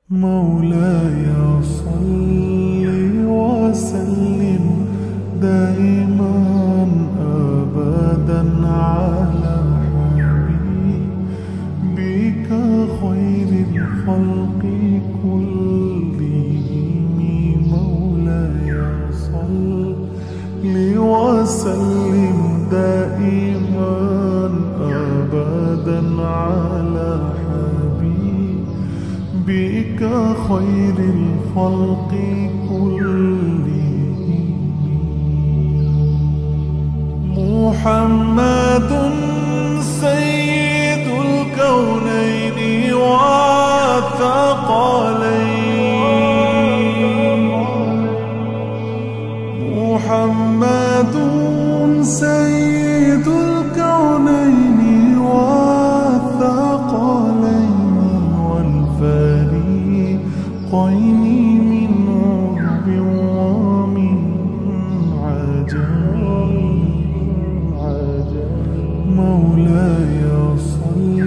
مولاي صل وسلم دائما أبدا على حبيبك خير الخلق كلهم. مولاي صل وسلم دائما أبدا على بك خير الخلق كلهم. محمد سيد الكونين والثقلين. محمد سيد الكونين والثقلين والفريقين من عرب ومن عجم. مولاي صل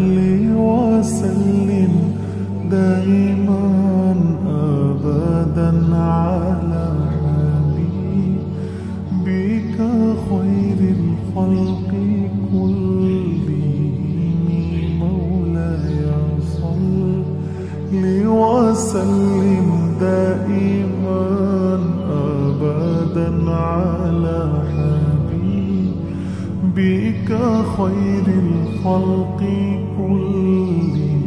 وسلم دائما أبدا على حبيبك خير الخلق كلهم. مولاي صل وسلم دائما أبدا على حبيبك خير الخلق كلهم.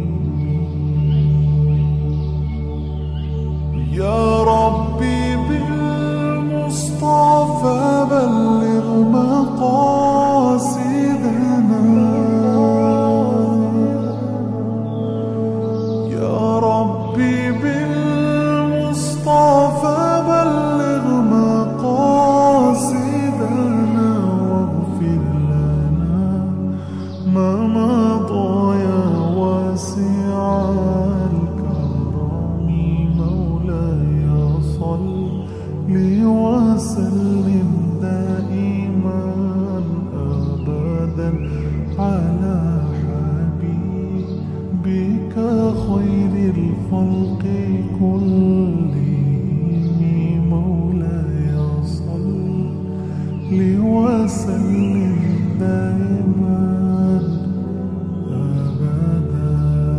يا ربي بالمصطفى بلغ مقاصدنا. يا ربي بالمصطفى بلغ مقاصدنا واغفر لنا ما مضى يا واسع الكرم. مولاي صل وسلم دائما أبدا على بك خير الخلق كلهم. مولاي صل وسلم دائما أبدا.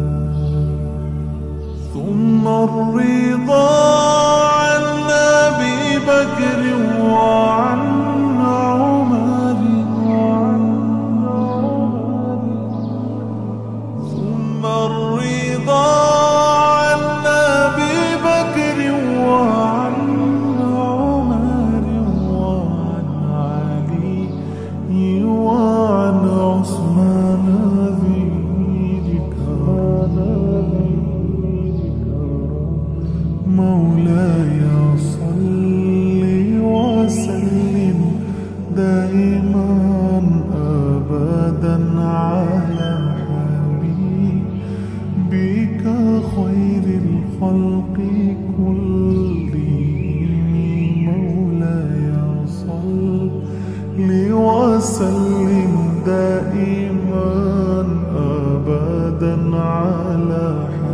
ثم الرضا عن أبي بكر وعن عمر. ثم الرضا عن أبي بكر وعن عمر وعن علي وعن عثمان ذي الكرم. مولاي صل وسلم دائما أبدا على بك خير الخلق كلهم. مولاي صل وسلم دائما أبدا على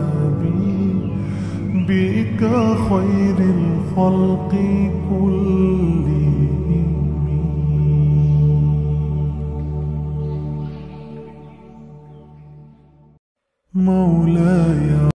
بك خير الخلق كلهم. مولاي